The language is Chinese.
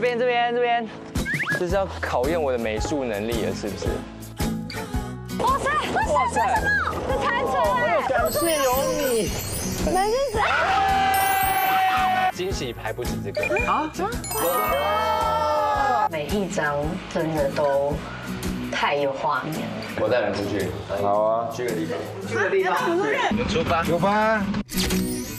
边，这是要考验我的美术能力了，是不是？ 哇塞！哇塞！这餐车哎！ 感谢有你。 没事子。 惊喜还不止这个啊！ 每一张真的都太有画面了。 我带人出去。好啊，去个地方。我们出发。